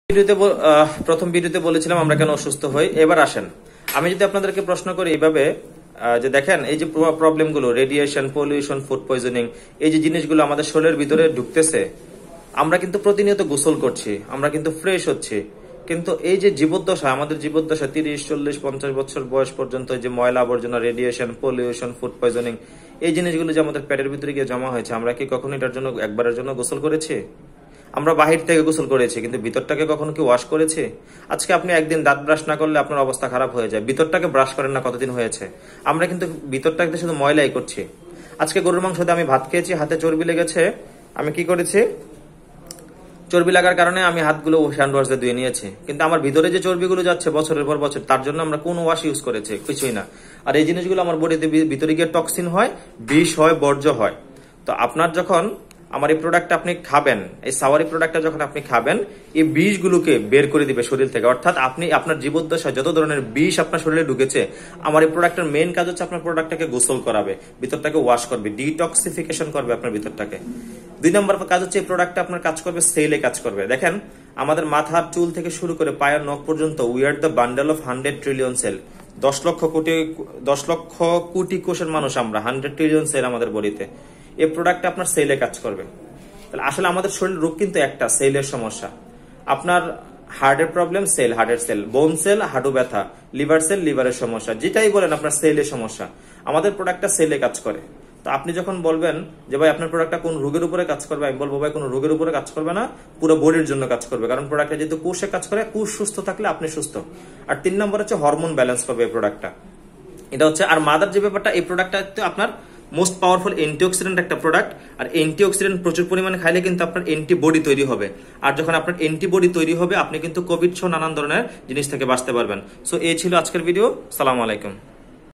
প্রথম ভিডিওতে বলেছিলাম আমরা কেন অসুস্থ হই। এবার আসেন, আমি যদি আপনাদেরকে প্রশ্ন করি এইভাবে যে দেখেন এই যে প্রবলেমগুলো, রেডিয়েশন, পলিউশন, ফুড পয়জনিং, এই যে জিনিসগুলো আমাদের শরীরের ভিতরে ঢুকতেছে, আমরা কিন্তু প্রতিনিয়ত গোসল করছি, আমরা কিন্তু ফ্রেশ হচ্ছি, কিন্তু এই যে জীবদ্দশা, আমাদের জীবদ্দশা 30, 40, 50 বছর বয়স পর্যন্ত যে ময়লা আবর্জনা, রেডিয়েশন, পলিউশন, ফুড পয়জনিং, এই জিনিসগুলো যে আমাদের পেটের ভিতরে গিয়ে জমা হয়েছে, আমরা কি কখনো এটার জন্য একবারের জন্য গোসল করেছি? আমরা বাহির থেকে গোসল করেছি, কিন্তু ভিতরটাকে কখনো কি ওয়াশ করেছি? আজকে আপনি একদিন দাঁত ব্রাশ না করলে আপনার অবস্থা খারাপ হয়ে যায়, ভিতরটাকে ব্রাশ করেন না কতদিন হয়েছে? আমরা কিন্তু ভিতরটাকে শুধু ময়লাই করছি। আজকে গরুর মাংস দিয়ে আমি ভাত খেয়েছি, হাতে চর্বি লেগেছে, আমি কি করেছি? চর্বি লাগার কারণে আমি হাতগুলো হ্যান্ড ওয়াশ দিয়ে ধুয়ে নিয়েছি, কিন্তু আমার ভিতরে যে চর্বিগুলো যাচ্ছে বছরের পর বছর, তার জন্য আমরা কোন ওয়াশ ইউজ করেছি? কিছুই না। আর এই জিনিসগুলো আমার বডিতে ভিতরে গিয়ে টক্সিন হয়, বিষ হয়, বর্জ্য হয়। তো আপনার যখন আমার এই প্রোডাক্টটা আপনি খাবেন, এই সাওয়ারি প্রোডাক্টটা যখন আপনি খাবেন, এই বিষগুলোকে বের করে দিবে শরীর থেকে। অর্থাৎ আপনি আপনার জীবদ্দশায় যত ধরনের বিষ আপনার শরীরে ঢুকেছে, আমার এই প্রোডাক্টের মেইন কাজ হচ্ছে আপনার প্রোডাক্টটাকে গোসল করাবে, ভিতরটাকে ওয়াশ করবে, ডিটক্সিফিকেশন করবে আপনার ভিতরটাকে। 2 নম্বর কাজ হচ্ছে এই প্রোডাক্টটা আপনার কাজ করবে, সেলে কাজ করবে। দেখেন আমাদের মাথার চুল থেকে শুরু করে পায়ের নখ পর্যন্ত, we are the bundle of 100 trillion cell. 10 lakh কোটি কোষের মানুষ আমরা, 100 ট্রিলিয়ন সেল আমাদের বডিতে। এই প্রোডাক্টটা আপনার সেলে কাজ করবে। তাহলে আসলে আমাদের শরীর রোগ কিন্তু একটা, সেলের সমস্যা। আপনার হার্টের প্রবলেম, সেল, হার্টের সেল, বোন সেল, হাঁটু ব্যথা, লিভার সেল, লিভারের সমস্যা, যেটাই বলেন আপনার সেলের সমস্যা। আমাদের প্রোডাক্টটা সেলে কাজ করে। তো আপনি যখন বলবেন যে ভাই আপনার প্রোডাক্টটা কোন রোগের উপরে কাজ করবে, আমি বলবো ভাই কোনো রোগের উপরে কাজ করবে না, পুরো বডির জন্য কাজ করবে। কারণ প্রোডাক্টটা যেহেতু কোষে কাজ করে, কোষ সুস্থ থাকলে আপনি সুস্থ। আর 3 নম্বর হচ্ছে হরমোন ব্যালেন্স করবে এই প্রোডাক্টটা। এটা হচ্ছে আর মাদার যে ব্যাপারটা, এই প্রোডাক্টটা আপনার মোস্ট পাওয়ারফুল অ্যান্টিঅক্সিডেন্ট একটা প্রোডাক্ট। আর অ্যান্টিঅক্সিডেন্ট প্রচুর পরিমাণে খাইলে কিন্তু আপনার অ্যান্টিবডি তৈরি হবে। আর যখন আপনার অ্যান্টিবডি তৈরি হবে, আপনি কিন্তু কোভিড সহ নানান ধরনের জিনিস থেকে বাঁচতে পারবেন। সো এই ছিল আজকের ভিডিও। সালাম আলাইকুম।